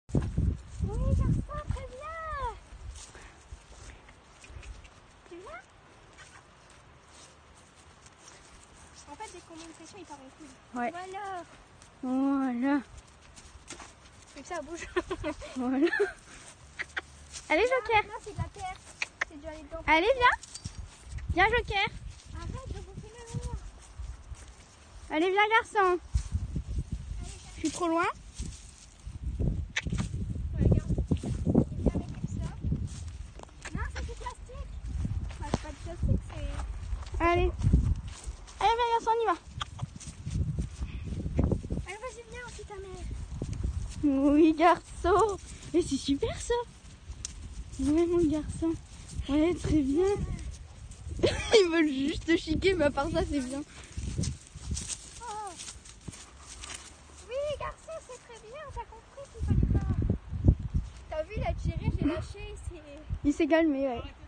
Oui, garçon, très bien. Tu viens? En fait, dès qu'on met une pression, il part en couille. Ouais. Voilà. Voilà. Et ça bouge. Voilà. Allez, Joker. Là, c'est de la terre. C'est déjà les dents. Allez, viens. Viens, Joker. Arrête de bouffer le mur. Allez, viens, garçon. Je suis trop loin. Regarde. Viens avec ça. Non, ça c'est plastique. Bah, c'est pas de plastique, c'est... Allez. Allez, viens, garçon, on y va. Allez, vas-y, viens aussi ta mère. Oui, garçon. Et c'est super, ça. Ouais, mon garçon. Ouais, très bien. Ils veulent juste te chiquer, mais à part ça, c'est bien. Oh. Oui, garçon, c'est très bien. T'as compris qu'il fallait pas... T'as vu, il a tiré, j'ai lâché. Il s'est calmé, ouais.